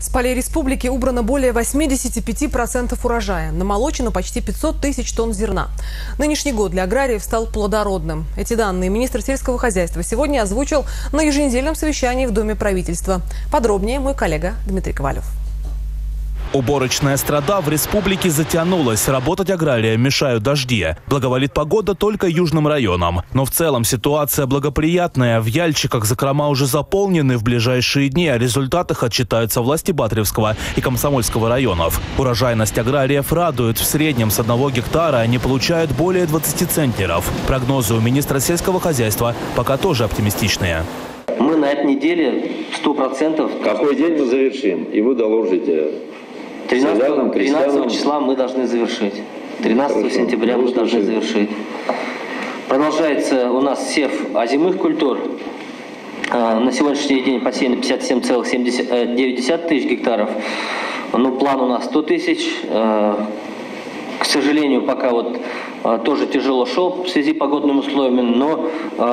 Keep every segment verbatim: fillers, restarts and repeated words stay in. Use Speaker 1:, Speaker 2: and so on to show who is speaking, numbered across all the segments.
Speaker 1: С полей республики убрано более восьмидесяти пяти процентов урожая. Намолочено почти пятьсот тысяч тонн зерна. Нынешний год для аграриев стал плодородным. Эти данные министр сельского хозяйства сегодня озвучил на еженедельном совещании в Доме правительства. Подробнее мой коллега Дмитрий Ковалев.
Speaker 2: Уборочная страда в республике затянулась. Работать аграриям мешают дожди. Благоволит погода только южным районам. Но в целом ситуация благоприятная. В Яльчиках закрома уже заполнены. В ближайшие дни о результатах отчитаются власти Батревского и Комсомольского районов. Урожайность аграриев радует. В среднем с одного гектара они получают более двадцати центнеров. Прогнозы у министра сельского хозяйства пока тоже оптимистичные.
Speaker 3: Мы на этой неделе сто процентов...
Speaker 4: Какой день мы завершим? И вы доложите...
Speaker 3: тринадцатого числа мы должны завершить. тринадцатого сентября мы должны завершить. Продолжается у нас сев озимых культур. На сегодняшний день посеяно пятьдесят семь целых семьдесят девять десятых тысяч гектаров. Ну, план у нас сто тысяч. К сожалению, пока вот тоже тяжело шел в связи с погодными условиями, но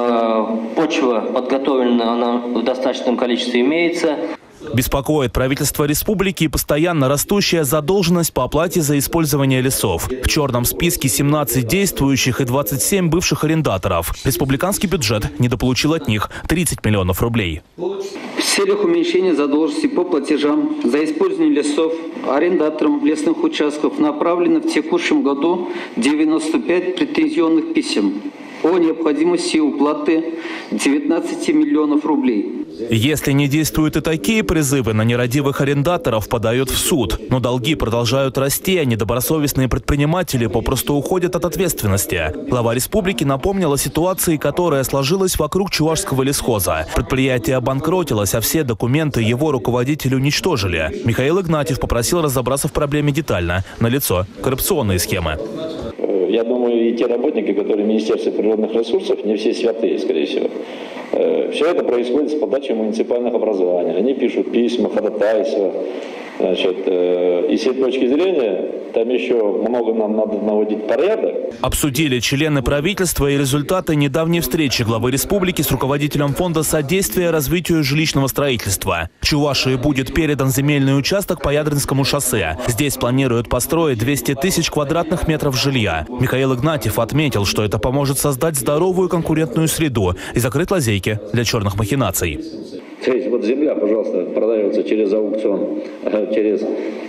Speaker 3: почва подготовлена, она в достаточном количестве имеется.
Speaker 2: Беспокоит правительство республики постоянно растущая задолженность по оплате за использование лесов. В черном списке семнадцать действующих и двадцать семь бывших арендаторов. Республиканский бюджет недополучил от них тридцать миллионов рублей.
Speaker 5: В целях уменьшения задолженности по платежам за использование лесов арендаторам лесных участков направлено в текущем году девяносто пять претензионных писем о необходимости уплаты девятнадцати миллионов рублей.
Speaker 2: Если не действуют и такие призывы, на нерадивых арендаторов подают в суд. Но долги продолжают расти, а недобросовестные предприниматели попросту уходят от ответственности. Глава республики напомнил о ситуации, которая сложилась вокруг Чувашского лесхоза. Предприятие обанкротилось, а все документы его руководители уничтожили. Михаил Игнатьев попросил разобраться в проблеме детально. Налицо коррупционные схемы.
Speaker 4: Я думаю, и те работники, которые в Министерстве природных ресурсов, не все святые, скорее всего. Все это происходит с подачи муниципальных образований. Они пишут письма, ходатайства. Значит, и с этой точки зрения, там еще много нам надо наводить порядок.
Speaker 2: Обсудили члены правительства и результаты недавней встречи главы республики с руководителем фонда содействия развитию жилищного строительства. Чувашии будет передан земельный участок по Ядринскому шоссе. Здесь планируют построить двести тысяч квадратных метров жилья. Михаил Игнатьев отметил, что это поможет создать здоровую конкурентную среду и закрыть лазейки для черных махинаций.
Speaker 4: Вот земля, пожалуйста, продается через аукцион, через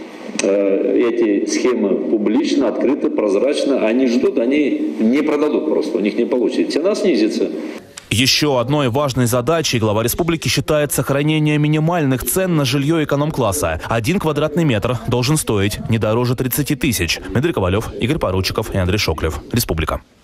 Speaker 4: э, эти схемы публично, открыто, прозрачно. Они ждут, они не продадут просто, у них не получится. Цена снизится.
Speaker 2: Еще одной важной задачей глава республики считает сохранение минимальных цен на жилье эконом-класса. Один квадратный метр должен стоить не дороже тридцати тысяч. Дмитрий Ковалев, Игорь Поручиков и Андрей Шоклев. Республика.